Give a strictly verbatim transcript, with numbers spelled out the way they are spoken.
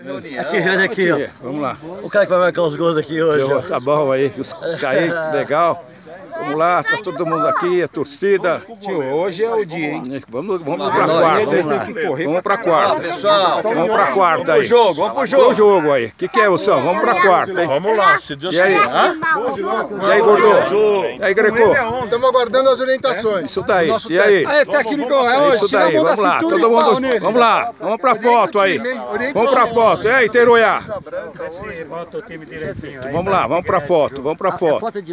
Aqui, olha aqui, ó. Vamos lá. O cara que vai marcar os gols aqui hoje, ó. Tá bom aí, os aí, legal. Vamos lá, tá todo mundo aqui, a torcida. Tio, hoje é o dia, hein? Vamos, vamos pra quarta, hein? Vamos pra quarta. Pessoal, Vamos pra quarta aí. vamos pro jogo, vamos pro jogo. Pro jogo aí. O que, que é, Wilson? Vamos pra quarta, hein? Vamos lá, se Deus E aí? quiser. E aí, Gordô? E aí, Greco? Estamos aguardando as orientações. Isso daí. E aí? Aí, técnico, é hoje. Isso daí, vamos lá. Todo mundo. Vamos lá. Vamos pra foto aí. Vamos pra foto. E aí, Teruiá? Vamos lá, vamos pra foto. Vamos pra foto.